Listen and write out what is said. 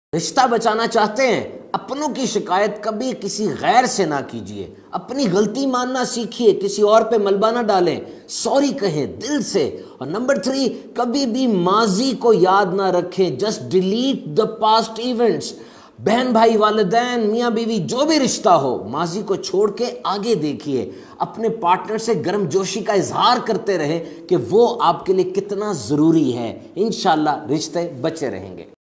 रिश्ता बचाना चाहते हैं, अपनों की शिकायत कभी किसी गैर से ना कीजिए। अपनी गलती मानना सीखिए, किसी और पे मलबा ना डालें, सॉरी कहें दिल से। और नंबर 3, कभी भी माजी को याद ना रखें, just delete the past events. बहन भाई, वालिदैन, मियाँ बीवी, जो भी रिश्ता हो, माजी को छोड़ के आगे देखिए। अपने पार्टनर से गर्मजोशी का इजहार करते रहें कि वो आपके लिए कितना ज़रूरी है। इंशाल्लाह रिश्ते बचे रहेंगे।